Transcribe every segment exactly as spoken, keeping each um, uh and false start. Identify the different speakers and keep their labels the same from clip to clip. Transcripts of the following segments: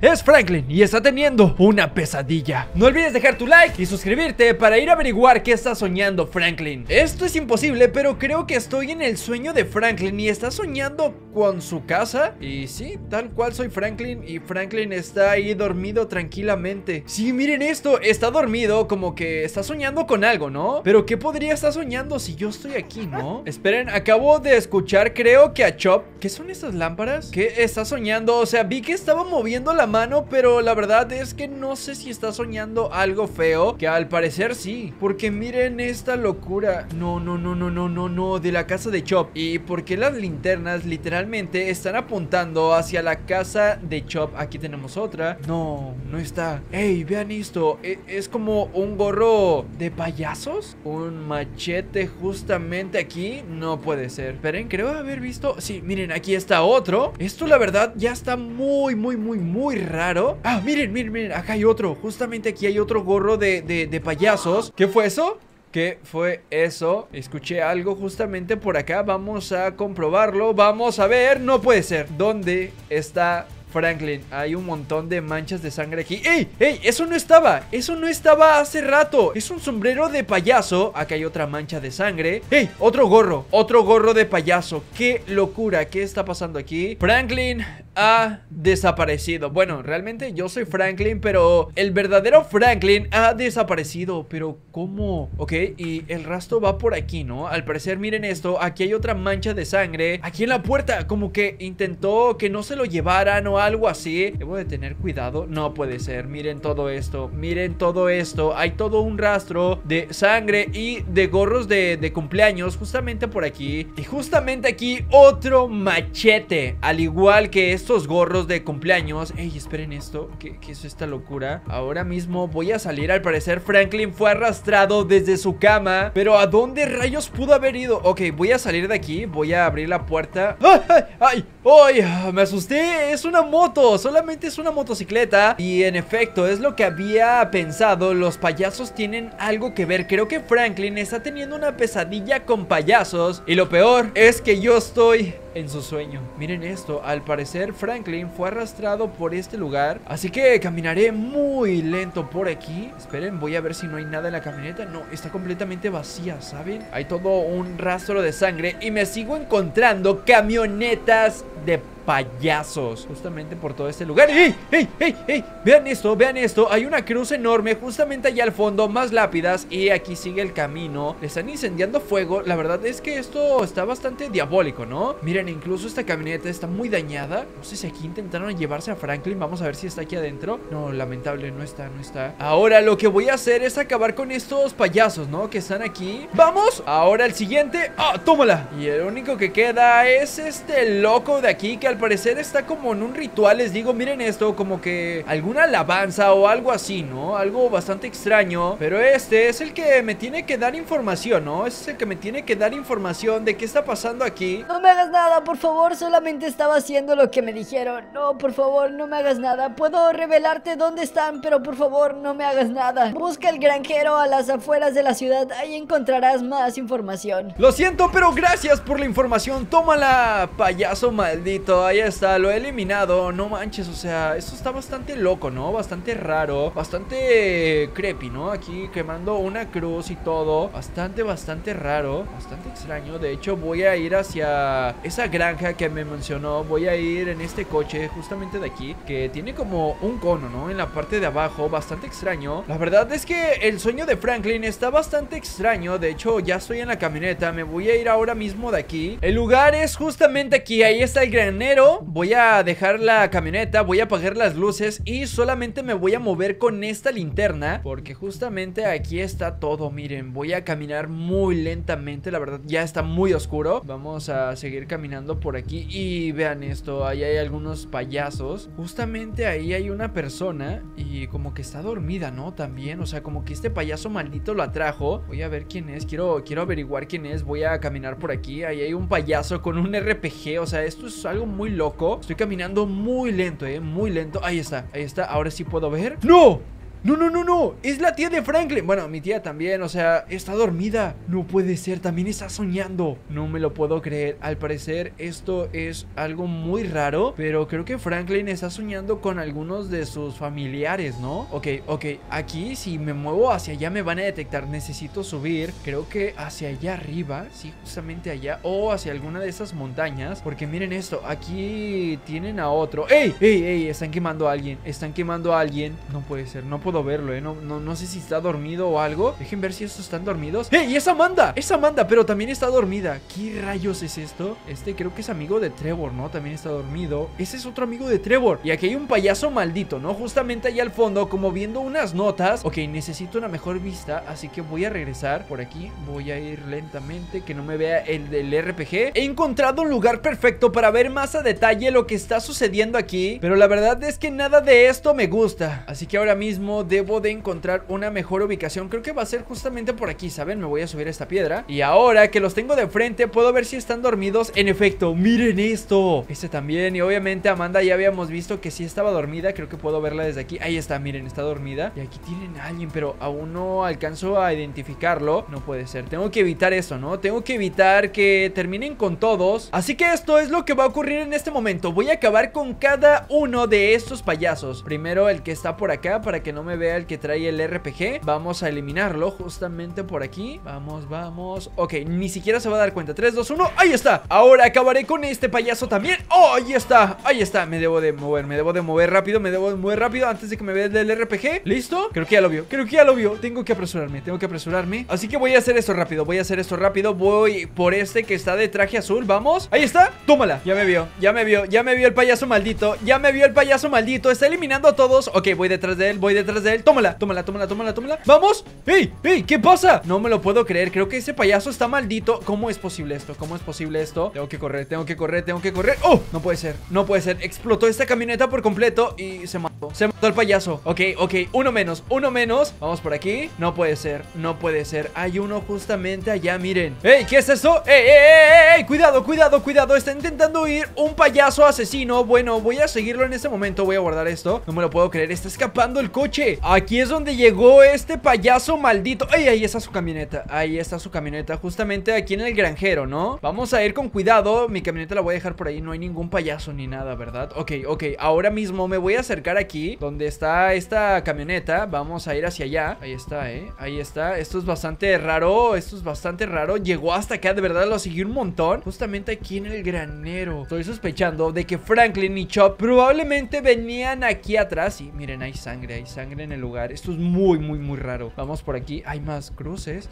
Speaker 1: es Franklin y está teniendo una pesadilla. No olvides dejar tu like y suscribirte para ir a averiguar qué está soñando Franklin. Esto es imposible, pero creo que estoy en el sueño de Franklin y está soñando con su casa. Y sí, tal cual soy Franklin y Franklin está ahí dormido tranquilamente. Sí, miren esto, está dormido, como que está soñando con algo, ¿no? Pero ¿qué podría estar soñando si yo estoy aquí, no? Esperen, acabo de escuchar, creo que a Chop. ¿Qué son estas lámparas? ¿Qué está soñando? O sea, vi que estaba moviendo la mano, pero la verdad es que no sé si está soñando algo feo, que al parecer sí, porque miren esta locura. No, no, no, no, no, no, no, de la casa de Chop. ¿Y por qué las linternas literalmente están apuntando hacia la casa de Chop? Aquí tenemos otra. No, no está. Ey, vean esto, e es como un gorro de payasos, un machete justamente aquí. No puede ser. Esperen, creo haber visto. Sí, miren, aquí está otro. Esto la verdad ya está muy, muy, muy, muy raro. Ah, miren, miren, miren, acá hay otro. Justamente aquí hay otro gorro de, de, de payasos. ¿Qué fue eso? ¿Qué fue eso? Escuché algo justamente por acá. Vamos a comprobarlo. Vamos a ver. No puede ser. ¿Dónde está Franklin? Hay un montón de manchas de sangre aquí. ¡Ey! ¡Ey! Eso no estaba. Eso no estaba hace rato. Es un sombrero de payaso. Acá hay otra mancha de sangre. ¡Ey! Otro gorro. Otro gorro de payaso. ¡Qué locura! ¿Qué está pasando aquí? Franklin ha desaparecido. Bueno, realmente yo soy Franklin, pero el verdadero Franklin ha desaparecido. Pero ¿cómo? Ok, y el rastro va por aquí, ¿no? Al parecer, miren esto. Aquí hay otra mancha de sangre. Aquí en la puerta, como que intentó que no se lo llevaran o algo así. Debo de tener cuidado. No puede ser. Miren todo esto. Miren todo esto. Hay todo un rastro de sangre y de gorros de, de cumpleaños justamente por aquí. Y justamente aquí otro machete, al igual que estos gorros de cumpleaños. Ey, esperen esto. ¿Qué, qué es esta locura? Ahora mismo voy a salir. Al parecer Franklin fue arrastrado desde su cama. Pero ¿a dónde rayos pudo haber ido? Ok, voy a salir de aquí. Voy a abrir la puerta. ¡Ay! ¡Ay! ¡Ay! ¡Ay! Me asusté. Es una moto. Solamente es una motocicleta. Y en efecto, es lo que había pensado. Los payasos tienen algo que ver. Creo que Franklin está teniendo una pesadilla con payasos. Y lo peor es que yo estoy en su sueño. Miren esto. Al parecer Franklin fue arrastrado por este lugar. Así que caminaré muy lento por aquí. Esperen, voy a ver si no hay nada en la camioneta. No, está completamente vacía, ¿saben? Hay todo un rastro de sangre. Y me sigo encontrando camionetas de payasos justamente por todo este lugar. ¡Ey! ¡Ey! ¡Ey! ¡Ey! Vean esto, vean esto. Hay una cruz enorme justamente allá al fondo. Más lápidas. Y aquí sigue el camino. Le están incendiando fuego. La verdad es que esto está bastante diabólico, ¿no? Miren, incluso esta camioneta está muy dañada. No sé si aquí intentaron llevarse a Franklin. Vamos a ver si está aquí adentro. No, lamentable, no está, no está. Ahora lo que voy a hacer es acabar con estos payasos, ¿no? Que están aquí. ¡Vamos! Ahora el siguiente. ¡Ah! ¡Tómala! Y el único que queda es este loco de aquí, que al parecer está como en un ritual. Les digo, miren esto, como que alguna alabanza o algo así, ¿no? Algo bastante extraño. Pero este es el que me tiene que dar información, ¿no? Este es el que me tiene que dar información de qué está pasando aquí.
Speaker 2: No me hagas nada, por favor. Solamente estaba haciendo lo que me dijeron. No, por favor, no me hagas nada. Puedo revelarte dónde están, pero por favor, no me hagas nada. Busca el granjero a las afueras de la ciudad. Ahí encontrarás más información.
Speaker 1: Lo siento, pero gracias por la información. Tómala, payaso maldito. Ahí está, lo he eliminado. No manches, o sea, esto está bastante loco, ¿no? Bastante raro, bastante creepy, ¿no? Aquí quemando una cruz y todo. Bastante, bastante raro, bastante extraño. De hecho, voy a ir hacia esa granja que me mencionó. Voy a ir en este coche justamente de aquí, que tiene como un cono, ¿no? En la parte de abajo, bastante extraño. La verdad es que el sueño de Franklin está bastante extraño. De hecho, ya estoy en la camioneta. Me voy a ir ahora mismo de aquí. El lugar es justamente aquí. Ahí está el granero. Voy a dejar la camioneta, voy a apagar las luces y solamente me voy a mover con esta linterna, porque justamente aquí está todo. Miren, voy a caminar muy lentamente. La verdad ya está muy oscuro. Vamos a seguir caminando por aquí. Y vean esto, ahí hay algunos payasos. Justamente ahí hay una persona y como que está dormida, ¿no? También, o sea, como que este payaso maldito lo atrajo. Voy a ver quién es, quiero, quiero averiguar quién es. Voy a caminar por aquí. Ahí hay un payaso con un R P G. O sea, esto es algo muy loco. Estoy caminando muy lento, eh, muy lento. Ahí está, ahí está, ahora sí puedo ver. ¡No! No, no, no, no, es la tía de Franklin. Bueno, mi tía también, o sea, está dormida. No puede ser, también está soñando. No me lo puedo creer. Al parecer esto es algo muy raro, pero creo que Franklin está soñando con algunos de sus familiares, ¿no? Ok, ok, aquí si me muevo hacia allá me van a detectar. Necesito subir, creo que hacia allá arriba. Sí, justamente allá, o hacia alguna de esas montañas. Porque miren esto, aquí tienen a otro. ¡Ey! ¡Ey! ¡Ey! Están quemando a alguien, están quemando a alguien. No puede ser, no puedo verlo, ¿eh? No, no, no sé si está dormido o algo. Dejen ver si estos están dormidos. ¡Ey! ¡Es Amanda! ¡Es Amanda! Pero también está dormida. ¿Qué rayos es esto? Este creo que es amigo de Trevor, ¿no? También está dormido. Ese es otro amigo de Trevor. Y aquí hay un payaso maldito, ¿no? Justamente allá al fondo, como viendo unas notas. Ok, necesito una mejor vista, así que voy a regresar por aquí. Voy a ir lentamente, que no me vea el del R P G. He encontrado un lugar perfecto para ver más a detalle lo que está sucediendo aquí, pero la verdad es que nada de esto me gusta. Así que ahora mismo debo de encontrar una mejor ubicación. Creo que va a ser justamente por aquí, ¿saben? Me voy a subir a esta piedra. Y ahora que los tengo de frente, puedo ver si están dormidos. En efecto, miren esto. Este también. Y obviamente Amanda ya habíamos visto que sí estaba dormida. Creo que puedo verla desde aquí. Ahí está, miren, está dormida. Y aquí tienen a alguien, pero aún no alcanzo a identificarlo. No puede ser. Tengo que evitar eso, ¿no? Tengo que evitar que terminen con todos. Así que esto es lo que va a ocurrir en este momento. Voy a acabar con cada uno de estos payasos. Primero el que está por acá, para que no me vea el que trae el R P G. Vamos a eliminarlo justamente por aquí. Vamos, vamos. Ok, ni siquiera se va a dar cuenta. tres, dos, uno, ahí está. Ahora acabaré con este payaso también. Oh, ahí está, ahí está. Me debo de mover, me debo de mover rápido. Me debo de mover rápido antes de que me vea el del R P G. ¿Listo? Creo que ya lo vio, creo que ya lo vio. Tengo que apresurarme, tengo que apresurarme. Así que voy a hacer esto rápido, voy a hacer esto rápido. Voy por este que está de traje azul. Vamos, ahí está, tómala. Ya me vio, ya me vio, ya me vio el payaso maldito. Ya me vio el payaso maldito, está eliminando a todos. Ok, voy detrás de él, voy detrás de él. Tómala, tómala, tómala, tómala, tómala. Vamos, ey, ey, ¿qué pasa? No me lo puedo creer, creo que ese payaso está maldito. ¿Cómo es posible esto? ¿Cómo es posible esto? Tengo que correr, tengo que correr, tengo que correr. ¡Oh! No puede ser, no puede ser. Explotó esta camioneta por completo y se mató. Se mató el payaso. Ok, ok, uno menos, uno menos. Vamos por aquí. No puede ser, no puede ser. Hay uno justamente allá, miren. ¡Ey! ¿Qué es eso? ¡Ey, ey, ey, ey! Cuidado, cuidado, cuidado. Está intentando huir un payaso asesino. Bueno, voy a seguirlo en este momento. Voy a guardar esto. No me lo puedo creer. Está escapando el coche. Aquí es donde llegó este payaso maldito. ¡Ey! Ahí está su camioneta. Ahí está su camioneta. Justamente aquí en el granjero, ¿no? Vamos a ir con cuidado. Mi camioneta la voy a dejar por ahí. No hay ningún payaso ni nada, ¿verdad? Ok, ok. Ahora mismo me voy a acercar aquí donde está esta camioneta. Vamos a ir hacia allá. Ahí está, ¿eh? Ahí está. Esto es bastante raro. Esto es bastante raro. Llegó hasta acá. De verdad lo seguí un montón. Justamente aquí en el granero. Estoy sospechando de que Franklin y Chop probablemente venían aquí atrás. Y miren, hay sangre. Hay sangre en el lugar. Esto es muy, muy, muy raro. Vamos por aquí. Hay más cruces.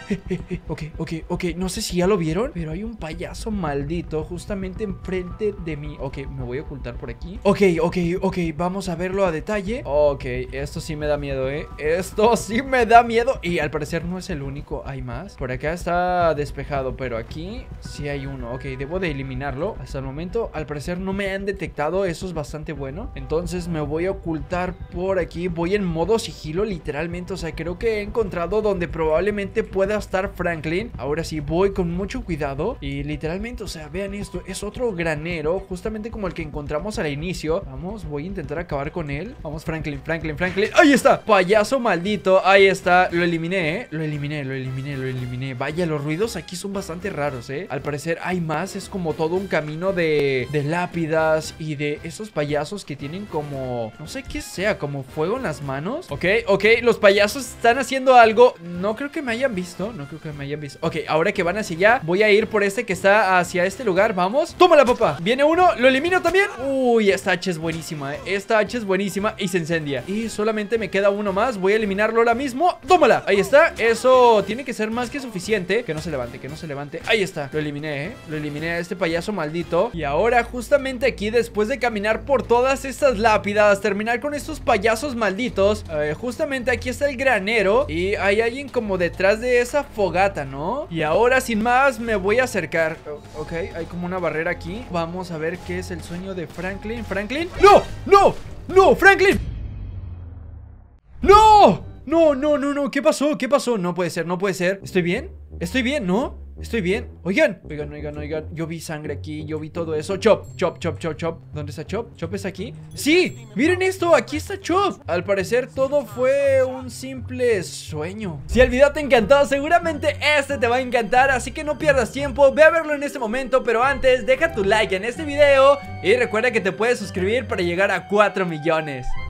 Speaker 1: Ok, ok, ok. No sé si ya lo vieron, pero hay un payaso maldito justamente enfrente de mí. Ok, me voy a ocultar por aquí. Ok, ok, ok. Vamos a verlo a detalle. Ok, esto sí me da miedo, ¿eh? Esto sí me da miedo. Y al parecer no es el único. Hay más. Por acá está despejado, pero aquí sí hay uno. Ok, debo de eliminarlo. Hasta el momento, al parecer no me han detectado. Eso es bastante bueno. Entonces me voy a ocultar por aquí. Voy en modo sigilo, literalmente. O sea, creo que he encontrado donde probablemente pueda estar Franklin. Ahora sí, voy con mucho cuidado. Y literalmente, o sea, vean esto. Es otro granero, justamente como el que encontramos al inicio. Vamos, voy a intentar acabar con él. Vamos, Franklin, Franklin, Franklin. ¡Ahí está! Payaso maldito. Ahí está. Lo eliminé, ¿eh? Lo eliminé, lo eliminé, lo eliminé. Vaya, los ruidos aquí son bastante raros, ¿eh? Al parecer hay más. Es como todo un camino de, de lápidas y de esos payasos que tienen como... no sé qué sea, como fuego en las manos. Ok, ok. Los payasos están haciendo algo. No creo que me hayan visto. No creo que me hayan visto. Ok, ahora que van hacia allá, voy a ir por este que está hacia este lugar. Vamos. ¡Tómala, papá! Viene uno. Lo elimino también. Uy, esta hacha es buenísima, ¿eh? Esta hacha es buenísima y se incendia. Y solamente me queda uno más. Voy a eliminarlo ahora mismo. ¡Tómala! Ahí está. Eso tiene que ser más que suficiente. Que no se levante, que no se levante. Ahí está. Lo eliminé, ¿eh? Lo eliminé a este payaso maldito. Y ahora justamente aquí, después de caminar por todas estas lápidas, terminar con estos payasos malditos, eh, justamente aquí está el granero. Y hay alguien como detrás de esa fogata, ¿no? Y ahora sin más me voy a acercar. oh, Ok, hay como una barrera aquí. Vamos a ver qué es el sueño de Franklin. ¿Franklin? ¡No! ¡No! ¡No! ¡Franklin! ¡No! No, no, no, no. ¿Qué pasó? ¿Qué pasó? No puede ser, no puede ser. ¿Estoy bien? ¿Estoy bien? ¿No? ¿Estoy bien? Oigan, oigan, oigan, oigan. Yo vi sangre aquí, yo vi todo eso. Chop, Chop, Chop, Chop, Chop. ¿Dónde está Chop? ¿Chop es aquí? ¡Sí! ¡Miren esto! Aquí está Chop. Al parecer todo fue un simple sueño. Si el video te encantó, seguramente este te va a encantar. Así que no pierdas tiempo, ve a verlo en este momento. Pero antes, deja tu like en este video y recuerda que te puedes suscribir para llegar a cuatro millones.